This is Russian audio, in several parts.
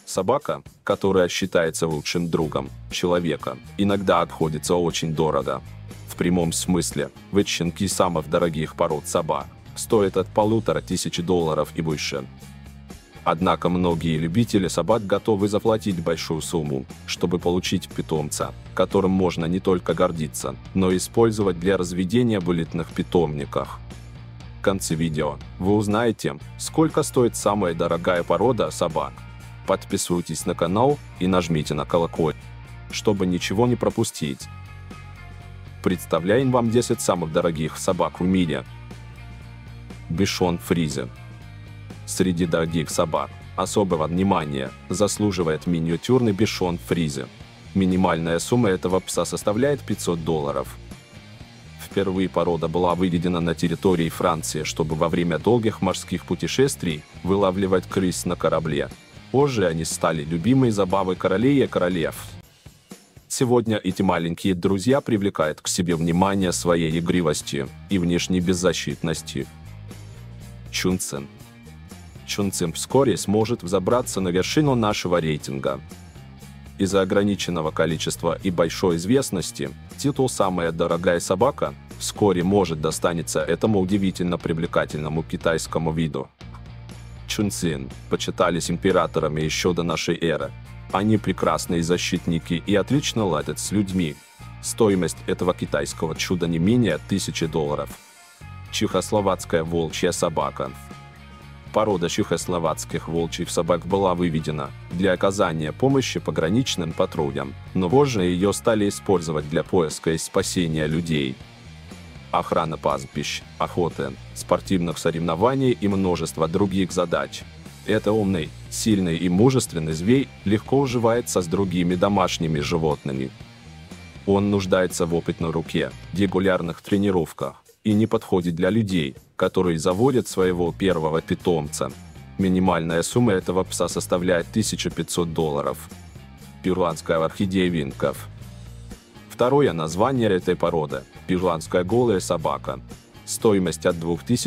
Собака, которая считается лучшим другом человека, иногда обходится очень дорого. В прямом смысле, ведь щенки самых дорогих пород собак стоят от $1500 и выше. Однако многие любители собак готовы заплатить большую сумму, чтобы получить питомца, которым можно не только гордиться, но и использовать для разведения в элитных питомниках. В конце видео вы узнаете, сколько стоит самая дорогая порода собак. Подписывайтесь на канал и нажмите на колокольчик, чтобы ничего не пропустить. Представляем вам 10 самых дорогих собак в мире. Бишон Фризе. Среди дорогих собак особого внимания заслуживает миниатюрный бишон Фризе. Минимальная сумма этого пса составляет $500. Впервые порода была выведена на территории Франции, чтобы во время долгих морских путешествий вылавливать крыс на корабле. Позже они стали любимой забавой королей и королев. Сегодня эти маленькие друзья привлекают к себе внимание своей игривостью и внешней беззащитностью. Чунцин. Чунцин вскоре сможет взобраться на вершину нашего рейтинга. Из-за ограниченного количества и большой известности, титул «Самая дорогая собака» вскоре может достанется этому удивительно привлекательному китайскому виду. Чунцин почитались императорами еще до нашей эры. Они прекрасные защитники и отлично ладят с людьми. Стоимость этого китайского чуда не менее $1000. Чехословацкая волчья собака. Порода чехословацких волчьих собак была выведена для оказания помощи пограничным патрулям, но позже ее стали использовать для поиска и спасения людей. Охрана пастбищ, охоты, спортивных соревнований и множество других задач. Это умный, сильный и мужественный зверь легко уживается с другими домашними животными. Он нуждается в опытной руке, регулярных тренировках и не подходит для людей, которые заводят своего первого питомца. Минимальная сумма этого пса составляет $1500. Перуанская орхидея Винков. Второе название этой породы – перуанская голая собака. Стоимость от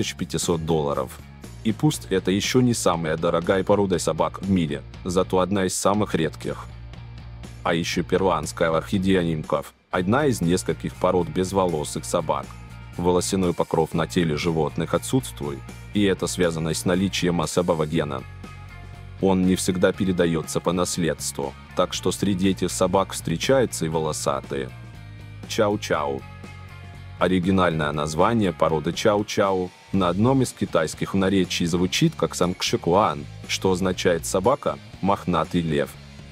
$2500. И пусть это еще не самая дорогая порода собак в мире, зато одна из самых редких. А еще перуанская орхидея Винков – одна из нескольких пород безволосых собак. Волосяной покров на теле животных отсутствует, и это связано с наличием особого гена. Он не всегда передается по наследству, так что среди этих собак встречаются и волосатые. Чау-чау. Оригинальное название породы чау-чау на одном из китайских наречий звучит как самкшикуан, что означает «собака», «мохнатый лев».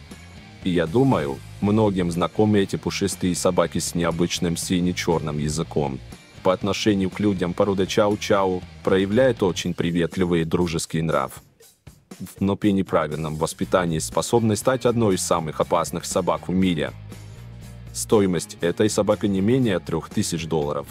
И я думаю, многим знакомы эти пушистые собаки с необычным сине-черным языком. По отношению к людям порода чау-чау проявляет очень приветливый и дружеский нрав. Но при неправильном воспитании способны стать одной из самых опасных собак в мире. Стоимость этой собаки не менее $3000.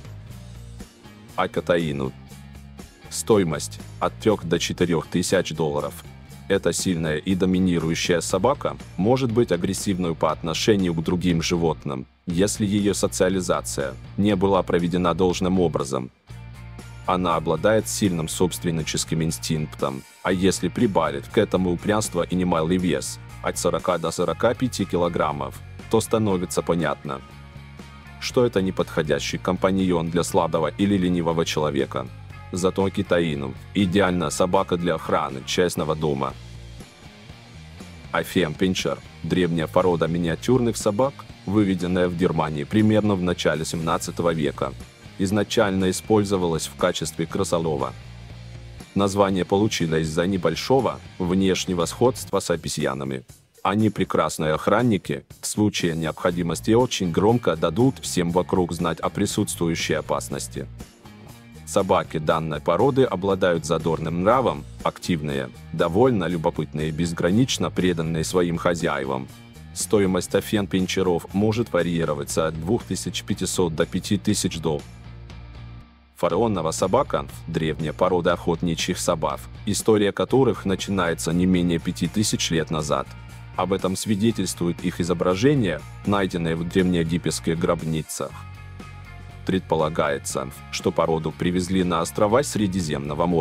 Акатаину. Стоимость от $3 до $4000. Эта сильная и доминирующая собака может быть агрессивной по отношению к другим животным, если ее социализация не была проведена должным образом. Она обладает сильным собственническим инстинктом, а если прибавить к этому упрямство и немалый вес, от 40 до 45 килограммов, то становится понятно, что это неподходящий компаньон для слабого или ленивого человека. Зато Акатаину – идеальная собака для охраны частного дома. Аффенпинчер – древняя порода миниатюрных собак, выведенная в Германии примерно в начале 17 века. Изначально использовалась в качестве крысолова. Название получилось из-за небольшого внешнего сходства с обезьянами. Они прекрасные охранники, в случае необходимости очень громко дадут всем вокруг знать о присутствующей опасности. Собаки данной породы обладают задорным нравом, активные, довольно любопытные и безгранично преданные своим хозяевам. Стоимость аффенпинчеров может варьироваться от 2500 до $5000. Фараонова собака – древняя порода охотничьих собак, история которых начинается не менее 5000 лет назад. Об этом свидетельствует их изображение, найденное в древнеегипетских гробницах. Предполагается, что породу привезли на острова Средиземного моря.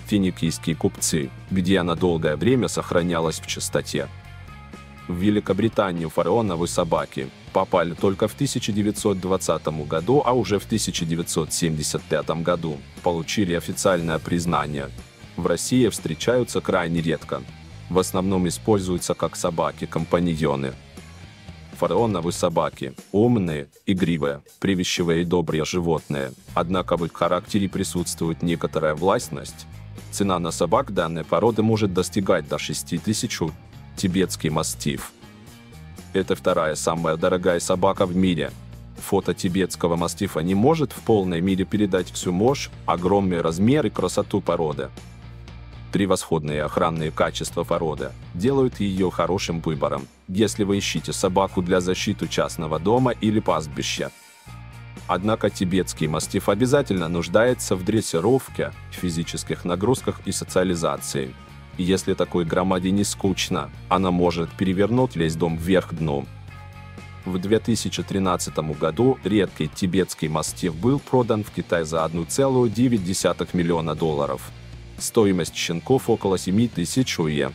Финикийские купцы, где она долгое время сохранялась в чистоте. В Великобританию фараоновы собаки попали только в 1920 году, а уже в 1975 году получили официальное признание. В России встречаются крайне редко. В основном используются как собаки-компаньоны. Фараоновы собаки – умные, игривые, привязчивые и добрые животные, однако в их характере присутствует некоторая властность. Цена на собак данной породы может достигать до 6000. Тибетский мастиф. Это вторая самая дорогая собака в мире. Фото тибетского мастифа не может в полной мере передать всю мощь, огромный размер и красоту породы. Превосходные охранные качества породы делают ее хорошим выбором, если вы ищете собаку для защиты частного дома или пастбища. Однако тибетский мастиф обязательно нуждается в дрессировке, физических нагрузках и социализации. И если такой громаде не скучно, она может перевернуть весь дом вверх дном. В 2013 году редкий тибетский мастиф был продан в Китай за $1,9 миллиона. Стоимость щенков около 7000 йен.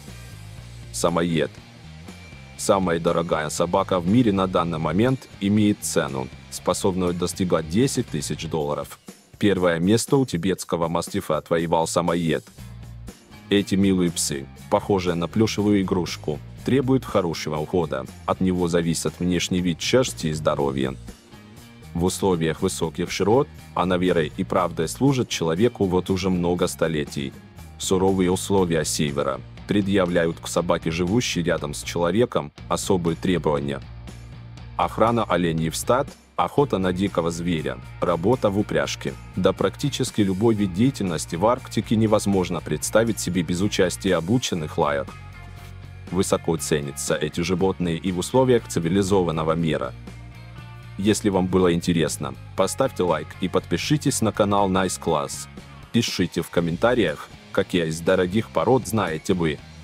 Самоед. Самая дорогая собака в мире на данный момент имеет цену, способную достигать $10 000. Первое место у тибетского мастифа отвоевал самоед. Эти милые псы, похожие на плюшевую игрушку, требуют хорошего ухода, от него зависит внешний вид шерсти и здоровье. В условиях высоких широт она верой и правдой служит человеку вот уже много столетий. Суровые условия севера предъявляют к собаке, живущей рядом с человеком, особые требования. Охрана оленей в стад, охота на дикого зверя, работа в упряжке. Да практически любой вид деятельности в Арктике невозможно представить себе без участия обученных лаек. Высоко ценятся эти животные и в условиях цивилизованного мира. Если вам было интересно, поставьте лайк и подпишитесь на канал Nice Class. Пишите в комментариях, какие из дорогих пород знаете вы.